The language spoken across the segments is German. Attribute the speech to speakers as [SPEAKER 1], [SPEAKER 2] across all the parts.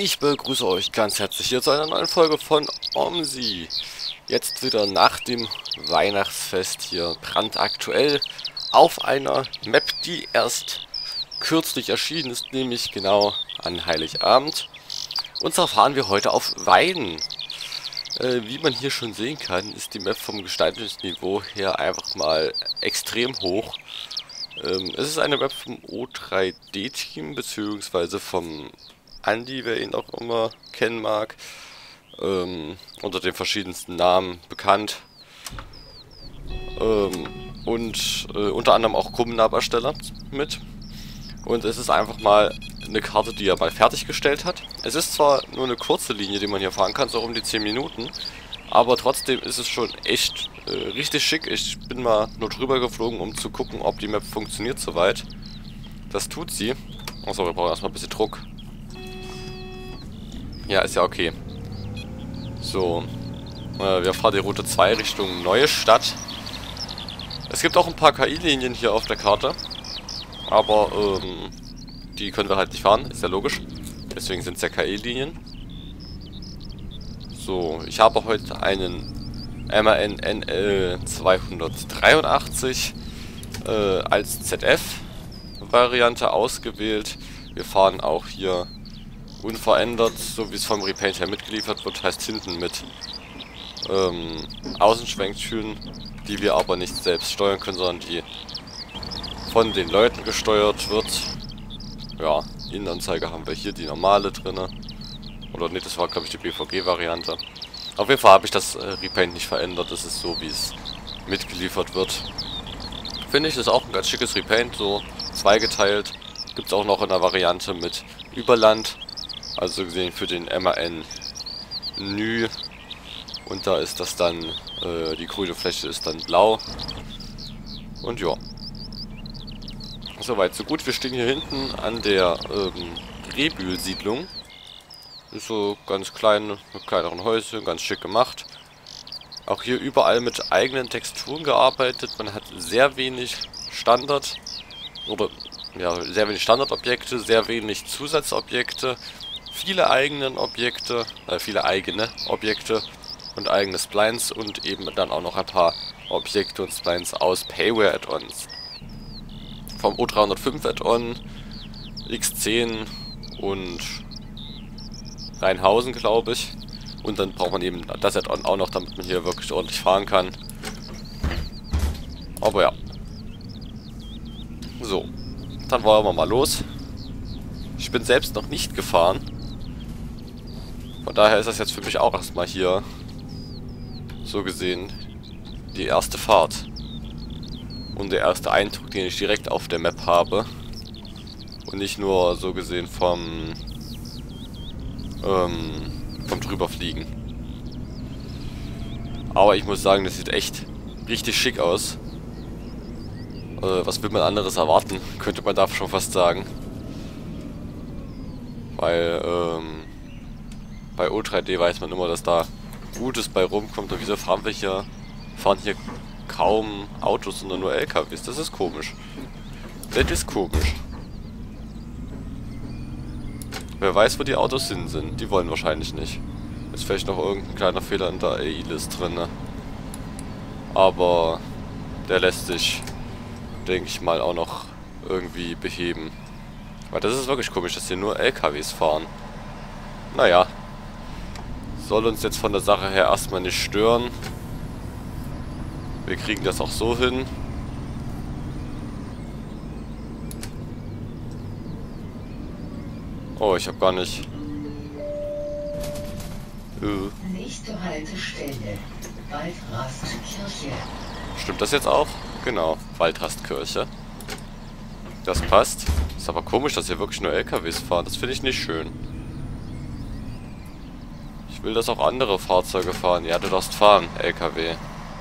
[SPEAKER 1] Ich begrüße euch ganz herzlich hier zu einer neuen Folge von OMSI. Jetzt wieder nach dem Weihnachtsfest hier brandaktuell auf einer Map, die erst kürzlich erschienen ist, nämlich genau an Heiligabend. Und zwar fahren wir heute auf Weiden. Wie man hier schon sehen kann, ist die Map vom Gestaltungsniveau her einfach mal extrem hoch. Es ist eine Map vom O3D-Team, beziehungsweise vom Andi, wer ihn auch immer kennen mag, unter den verschiedensten Namen bekannt. Unter anderem auch Kummenab-Ersteller mit. Und es ist einfach mal eine Karte, die er mal fertiggestellt hat. Es ist zwar nur eine kurze Linie, die man hier fahren kann, so um die 10 Minuten, aber trotzdem ist es schon echt richtig schick. Ich bin mal nur drüber geflogen, um zu gucken, ob die Map funktioniert soweit. Das tut sie. Achso, wir brauchen erstmal ein bisschen Druck. Ja, ist ja okay. So, wir fahren die Route 2 Richtung Neue Stadt. Es gibt auch ein paar KI-Linien hier auf der Karte, aber die können wir halt nicht fahren, ist ja logisch. Deswegen sind es ja KI-Linien. So, ich habe heute einen MAN NL 283 als ZF-Variante ausgewählt. Wir fahren auch hier unverändert, so wie es vom Repaint her mitgeliefert wird, heißt hinten mit Außenschwenktüren, die wir aber nicht selbst steuern können, sondern die von den Leuten gesteuert wird. Ja, Innenanzeige haben wir hier die normale drinne. Oder ne, das war glaube ich die BVG-Variante. Auf jeden Fall habe ich das Repaint nicht verändert, das ist so wie es mitgeliefert wird. Finde ich, ist auch ein ganz schickes Repaint, so zweigeteilt. Gibt es auch noch in der Variante mit Überland. Also gesehen für den MAN Nü. Und da ist das dann, die grüne Fläche ist dann blau. Und ja. Soweit, so gut. Wir stehen hier hinten an der Rebühl-Siedlung. Ist so ganz klein, mit kleineren Häuschen, ganz schick gemacht. Auch hier überall mit eigenen Texturen gearbeitet. Man hat sehr wenig Standard, oder ja, sehr wenig Standardobjekte, sehr wenig Zusatzobjekte. Viele eigene Objekte und eigene Splines und eben dann auch noch ein paar Objekte und Splines aus Payware-Add-ons. Vom O305 Add-on, X10 und Rheinhausen, glaube ich. Und dann braucht man eben das Add-on auch noch, damit man hier wirklich ordentlich fahren kann. Aber ja. So, dann wollen wir mal los. Ich bin selbst noch nicht gefahren. Von daher ist das jetzt für mich auch erstmal hier, so gesehen, die erste Fahrt. Und der erste Eindruck, den ich direkt auf der Map habe. Und nicht nur, so gesehen, vom drüberfliegen. Aber ich muss sagen, das sieht echt richtig schick aus. Was will man anderes erwarten, könnte man da schon fast sagen. Weil, bei O3D weiß man immer, dass da Gutes bei rumkommt. Und wieso fahren hier kaum Autos, sondern nur LKWs? Das ist komisch. Das ist komisch. Wer weiß, wo die Autos hin sind. Die wollen wahrscheinlich nicht. Ist vielleicht noch irgendein kleiner Fehler in der AI-List drin. Aber der lässt sich, denke ich mal, auch noch irgendwie beheben. Weil das ist wirklich komisch, dass hier nur LKWs fahren. Naja. Soll uns jetzt von der Sache her erstmal nicht stören. Wir kriegen das auch so hin. Oh, ich habe gar nicht...
[SPEAKER 2] Nächste Haltestelle, Waldrastkirche.
[SPEAKER 1] Stimmt das jetzt auch? Genau, Waldrastkirche. Das passt. Ist aber komisch, dass hier wirklich nur LKWs fahren. Das finde ich nicht schön. Ich will, dass auch andere Fahrzeuge fahren. Ja, du darfst fahren, LKW.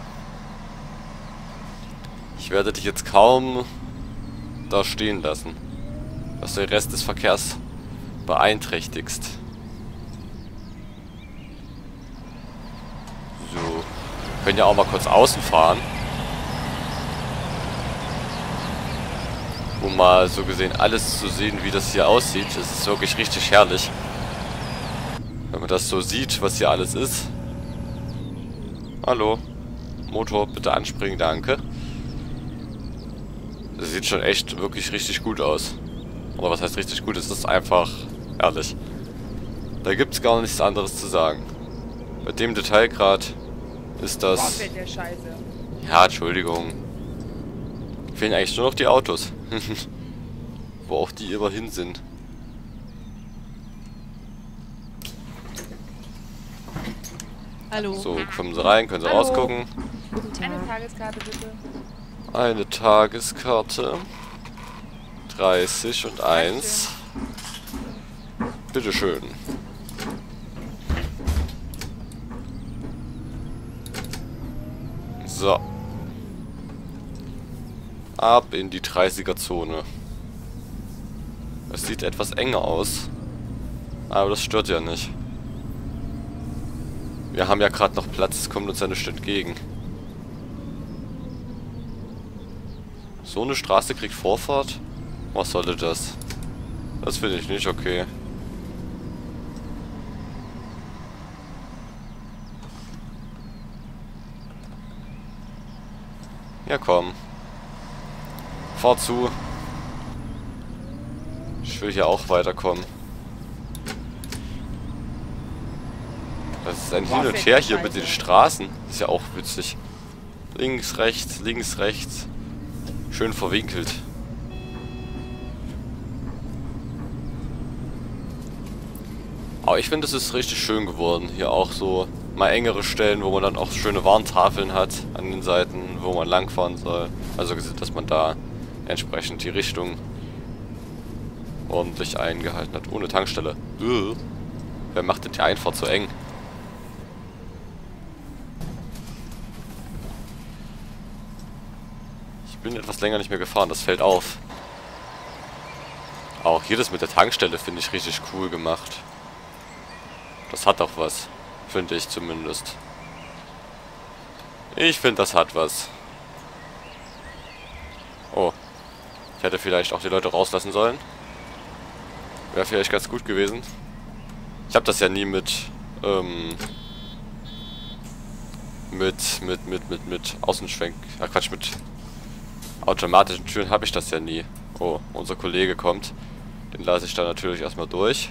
[SPEAKER 1] Ich werde dich jetzt kaum da stehen lassen, dass du den Rest des Verkehrs beeinträchtigst. So. Wir können ja auch mal kurz außen fahren. Um mal so gesehen alles zu sehen, wie das hier aussieht. Es ist wirklich richtig herrlich. Wenn man das so sieht, was hier alles ist. Hallo. Motor, bitte anspringen, danke. Das sieht schon echt wirklich richtig gut aus. Oder was heißt richtig gut? Es ist einfach ehrlich. Da gibt es gar nichts anderes zu sagen. Bei dem Detailgrad ist das...
[SPEAKER 3] Boah, der Scheiße.
[SPEAKER 1] Ja, Entschuldigung. Fehlen eigentlich nur noch die Autos. Wo auch die immerhin sind.
[SPEAKER 3] Hallo.
[SPEAKER 1] So, kommen Sie rein, können Sie
[SPEAKER 3] Hallo.
[SPEAKER 1] rausgucken.
[SPEAKER 3] Guten Tag. Eine Tageskarte bitte.
[SPEAKER 1] Eine Tageskarte. 30 und 1. Bitteschön. So. Ab in die 30er-Zone. Es sieht etwas enger aus. Aber das stört ja nicht. Wir haben ja gerade noch Platz, es kommt uns ja nicht entgegen. So eine Straße kriegt Vorfahrt? Was sollte das? Das finde ich nicht okay. Ja, komm. Fahr zu. Ich will hier auch weiterkommen. Das ist ein Hin und Her hier mit den Straßen. Das ist ja auch witzig. Links, rechts, links, rechts. Schön verwinkelt. Aber ich finde, es ist richtig schön geworden. Hier auch so mal engere Stellen, wo man dann auch schöne Warntafeln hat an den Seiten, wo man langfahren soll. Also, dass man da entsprechend die Richtung ordentlich eingehalten hat. Ohne Tankstelle. Wer macht denn die Einfahrt so eng? Ich bin etwas länger nicht mehr gefahren, das fällt auf. Auch hier das mit der Tankstelle finde ich richtig cool gemacht. Das hat doch was. Finde ich zumindest. Ich finde, das hat was. Oh. Ich hätte vielleicht auch die Leute rauslassen sollen. Wäre vielleicht ganz gut gewesen. Ich habe das ja nie mit Außenschwenk... Ach Quatsch, mit automatischen Türen habe ich das ja nie. Oh, unser Kollege kommt. Den lasse ich dann natürlich erstmal durch.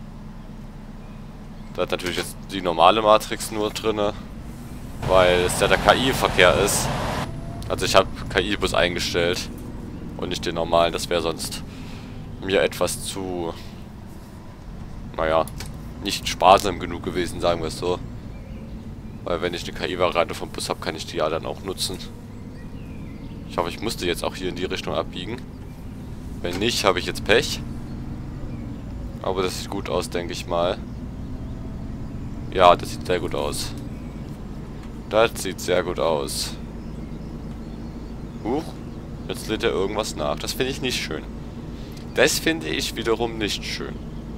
[SPEAKER 1] Da hat natürlich jetzt die normale Matrix nur drinne, weil es ja der KI-Verkehr ist. Also ich habe KI-Bus eingestellt und nicht den normalen. Das wäre sonst mir etwas zu, naja, nicht sparsam genug gewesen, sagen wir es so. Weil wenn ich eine KI-Variante vom Bus habe, kann ich die ja dann auch nutzen. Ich hoffe, ich musste jetzt auch hier in die Richtung abbiegen. Wenn nicht, habe ich jetzt Pech. Aber das sieht gut aus, denke ich mal. Ja, das sieht sehr gut aus. Das sieht sehr gut aus. Huch, jetzt lädt er irgendwas nach. Das finde ich nicht schön. Das finde ich wiederum nicht schön.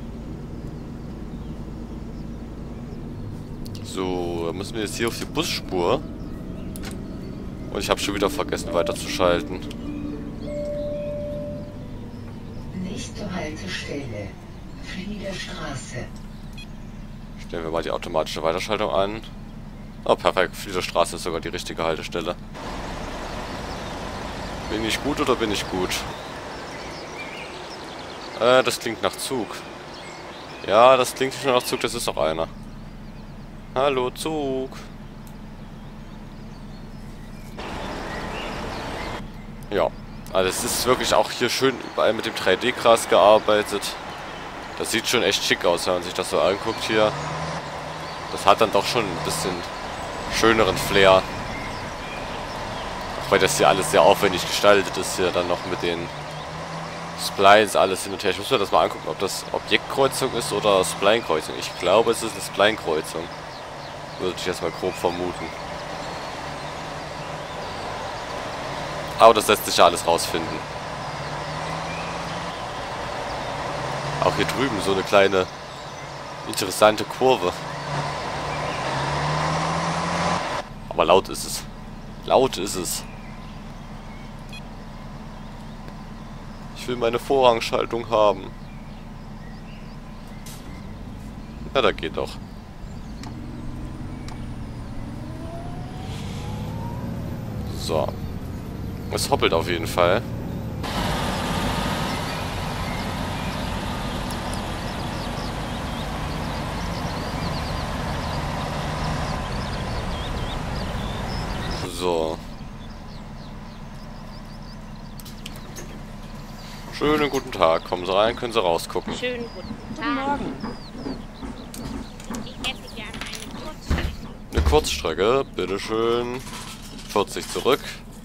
[SPEAKER 1] So, dann müssen wir jetzt hier auf die Busspur. Und ich habe schon wieder vergessen weiterzuschalten.
[SPEAKER 2] Nächste Haltestelle. Fliederstraße.
[SPEAKER 1] Stellen wir mal die automatische Weiterschaltung an. Oh, perfekt. Fliederstraße ist sogar die richtige Haltestelle. Bin ich gut oder bin ich gut? Das klingt nach Zug. Ja, das klingt nicht nur nach Zug, das ist auch einer. Hallo, Zug. Ja, also es ist wirklich auch hier schön überall mit dem 3D-Gras gearbeitet. Das sieht schon echt schick aus, wenn man sich das so anguckt hier. Das hat dann doch schon ein bisschen schöneren Flair. Auch weil das hier alles sehr aufwendig gestaltet ist, hier dann noch mit den Splines, alles hin und her. Ich muss mir das mal angucken, ob das Objektkreuzung ist oder Spline-Kreuzung. Ich glaube, es ist eine Spline-Kreuzung. Würde ich jetzt mal grob vermuten. Aber das lässt sich ja alles rausfinden. Auch hier drüben so eine kleine interessante Kurve. Aber laut ist es. Laut ist es. Ich will meine Vorrangschaltung haben. Ja, da geht doch. So. Es hoppelt auf jeden Fall. So. Schönen guten Tag. Kommen Sie rein, können Sie rausgucken.
[SPEAKER 4] Schönen guten
[SPEAKER 3] Guten Morgen.
[SPEAKER 4] Ich hätte gerne eine Kurzstrecke.
[SPEAKER 1] Eine Kurzstrecke, bitteschön. 40 zurück.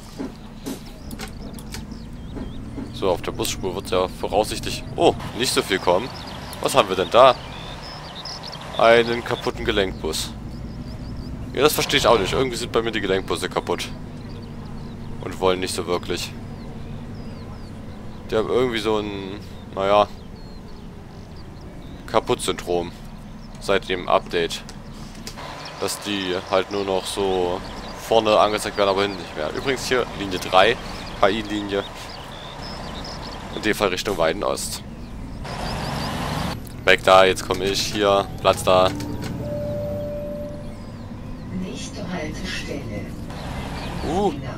[SPEAKER 1] So, auf der Busspur wird ja voraussichtlich... Oh, nicht so viel kommen. Was haben wir denn da? Einen kaputten Gelenkbus. Ja, das verstehe ich auch nicht. Irgendwie sind bei mir die Gelenkbusse kaputt. Und wollen nicht so wirklich. Die haben irgendwie so ein... Naja... Kaputt-Syndrom. Seit dem Update. Dass die halt nur noch so vorne angezeigt werden, aber hinten nicht mehr. Übrigens hier Linie 3, KI-Linie. In dem Fall Richtung Weidenost. Weg da, jetzt komme ich. Hier, Platz da.
[SPEAKER 2] Nächste Haltestelle. China.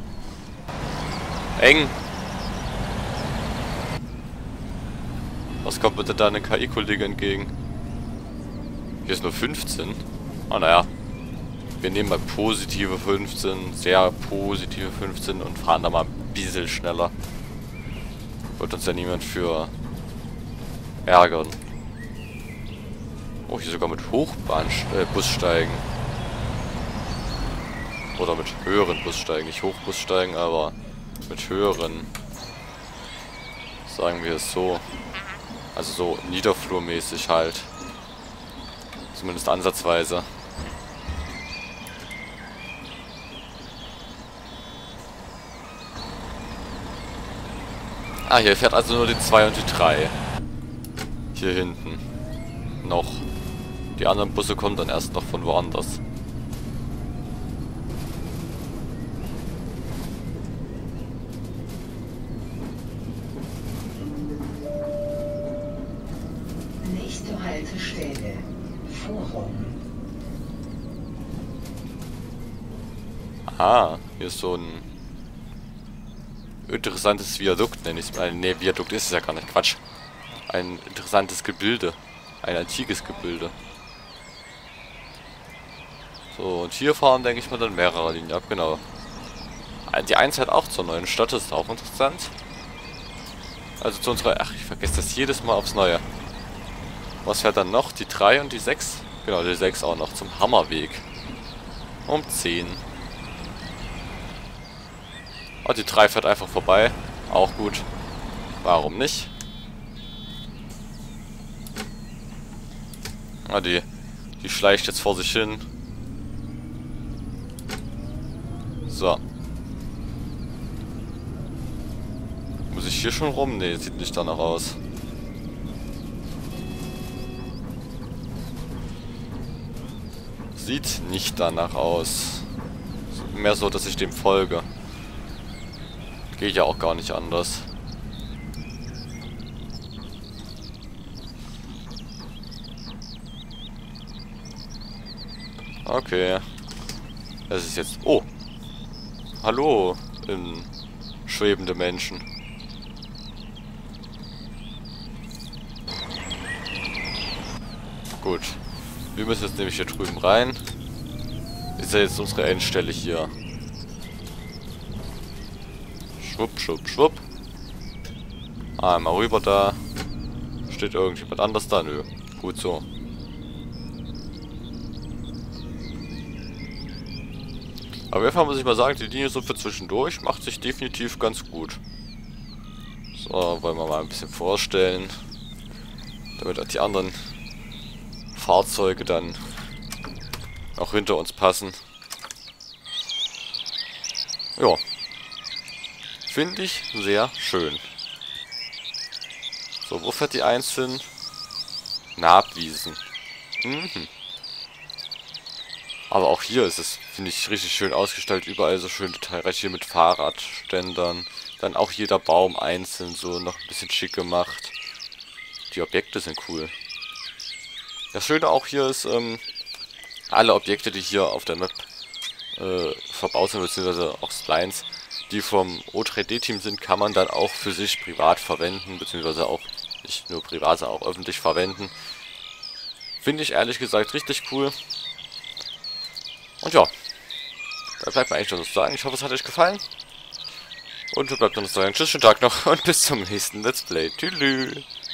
[SPEAKER 1] Eng. Was kommt bitte da eine KI-Kollege entgegen? Hier ist nur 15. Ah, naja. Wir nehmen mal positive 15, sehr positive 15 und fahren da mal ein bisschen schneller. Wird uns ja niemand für ärgern. Oh, hier sogar mit Bussteigen. Oder mit höheren Bussteigen. Nicht Hochbussteigen, aber mit höheren. Sagen wir es so. Also so niederflurmäßig halt. Zumindest ansatzweise. Ah, hier fährt also nur die 2 und die 3. Hier hinten. Noch. Die anderen Busse kommen dann erst noch von woanders.
[SPEAKER 2] Nächste Haltestelle. Forum.
[SPEAKER 1] Ah, hier ist so ein interessantes Viadukt, nenne ich es mal. Ne, Viadukt ist es ja gar nicht. Quatsch. Ein interessantes Gebilde. Ein antikes Gebilde. So, und hier fahren, denke ich mal, dann mehrere Linien ab, genau. Die 1 halt auch zur neuen Stadt, das ist auch interessant. Also zu unserer... Ach, ich vergesse das jedes Mal aufs Neue. Was fährt dann noch? Die 3 und die 6? Genau, die 6 auch noch zum Hammerweg. Um 10. Oh, die 3 fährt einfach vorbei. Auch gut. Warum nicht? Ah, die schleicht jetzt vor sich hin. So. Muss ich hier schon rum? Ne, sieht nicht danach aus. Sieht nicht danach aus. Mehr so, dass ich dem folge. Geht ja auch gar nicht anders. Okay. Es ist jetzt... Oh! Hallo, schwebende Menschen. Gut. Wir müssen jetzt nämlich hier drüben rein. Ist ja jetzt unsere Endstelle hier. Schwupp, schwupp, schwupp. Einmal rüber da. Steht irgendjemand anders da? Nö. Gut so. Aber einfach muss ich mal sagen, die Linie so für zwischendurch macht sich definitiv ganz gut. So, wollen wir mal ein bisschen vorstellen. Damit auch die anderen Fahrzeuge dann auch hinter uns passen. Ja. Finde ich sehr schön. So, wo fährt die 1 hin? Nabwiesen. Mhm. Aber auch hier ist es, finde ich, richtig schön ausgestaltet. Überall so schön detailreich hier mit Fahrradständern. Dann auch jeder Baum einzeln so noch ein bisschen schick gemacht. Die Objekte sind cool. Das Schöne auch hier ist, alle Objekte, die hier auf der Map verbaut sind, beziehungsweise auch Splines, die vom O3D-Team sind, kann man dann auch für sich privat verwenden, beziehungsweise auch nicht nur privat, sondern auch öffentlich verwenden. Finde ich ehrlich gesagt richtig cool. Und ja, da bleibt mir eigentlich nur noch zu sagen. Ich hoffe, es hat euch gefallen. Und bleibt mir noch zu sagen, tschüss, schönen Tag noch und bis zum nächsten Let's Play. Tschüss.